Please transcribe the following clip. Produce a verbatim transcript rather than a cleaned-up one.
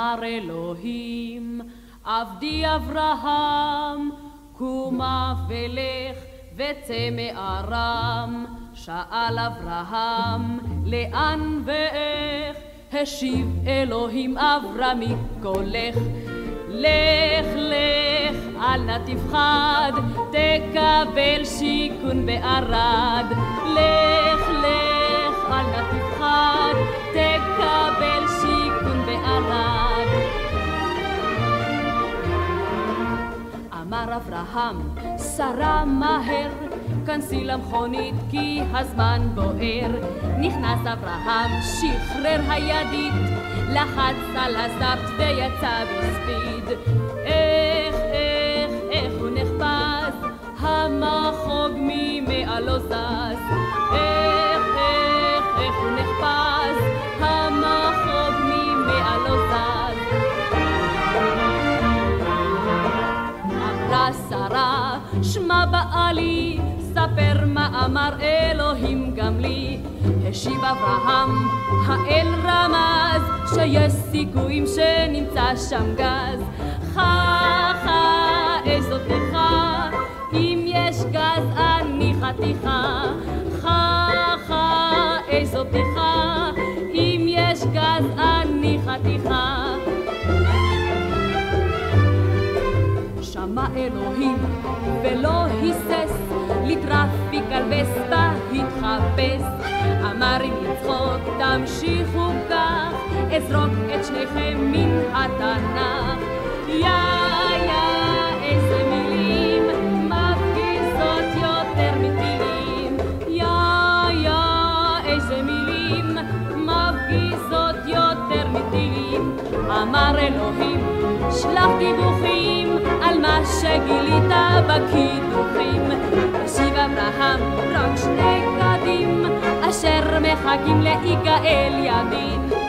אמר אלוהים, עבדי אברהם, קומה ולך וצא מארם. שאל אברהם, לאן ואיך? השיב אלוהים, אברמי קולך. לך לך אל נא תפחד, תקבל שיכון בערד. לך לך אל נא תפחד, תקבל שיכון בערד. אמר אברהם, שרה מהר, כנסי למכונית כי הזמן בוער. נכנס אברהם, שחרר הידית, לחץ על הסטארט ויצא בספיד. איך, איך, איך הוא נחפז, המחוג ממעלו זז. איך, איך, איך הוא נחפז, המחוג ממעלו זז. אמרה שרה, שמע בעלי, ספר מה אמר אלוהים גם לי. השיב אברהם, האל רמז, שיש סיכויים שנמצא שם גז. חא חא איזו בדיחה, אם יש גז אני חתיכה. חא חא איזו בדיחה, אם יש גז אני חתיכה. שמע אלוהים ולא היסס, לטרפיק על וסטה התחפש. אמר אם לצחוק תמשיכו כך, אזרוק את שניכם מן התנ"ך. יא יא איזה מילים, מפגיזות יותר מטילים. יא יא איזה מילים, מפגיזות יותר מטילים. אמר אלוהים, שלח דיווחים על מה שגילית בקידוחים. השיב אברהם, רק שני קדים אשר מחכים ליגאל ידין.